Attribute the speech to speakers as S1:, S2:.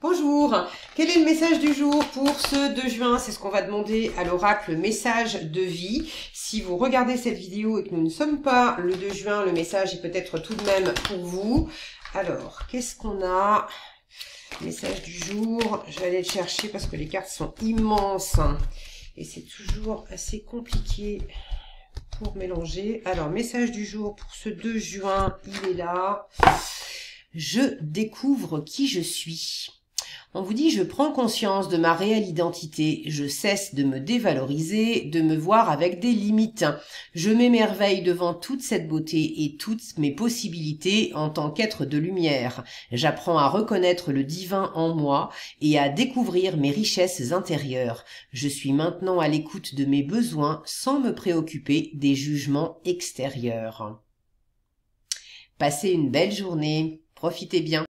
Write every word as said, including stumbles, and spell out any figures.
S1: Bonjour, quel est le message du jour pour ce deux juin? C'est ce qu'on va demander à l'oracle message de vie. Si vous regardez cette vidéo et que nous ne sommes pas le deux juin, le message est peut-être tout de même pour vous. Alors, qu'est-ce qu'on a? Message du jour, je vais aller le chercher parce que les cartes sont immenses et c'est toujours assez compliqué pour mélanger. Alors, message du jour pour ce deux juin, il est là. Je découvre qui je suis. On vous dit, je prends conscience de ma réelle identité, je cesse de me dévaloriser, de me voir avec des limites. Je m'émerveille devant toute cette beauté et toutes mes possibilités en tant qu'être de lumière. J'apprends à reconnaître le divin en moi et à découvrir mes richesses intérieures. Je suis maintenant à l'écoute de mes besoins sans me préoccuper des jugements extérieurs. Passez une belle journée, profitez bien.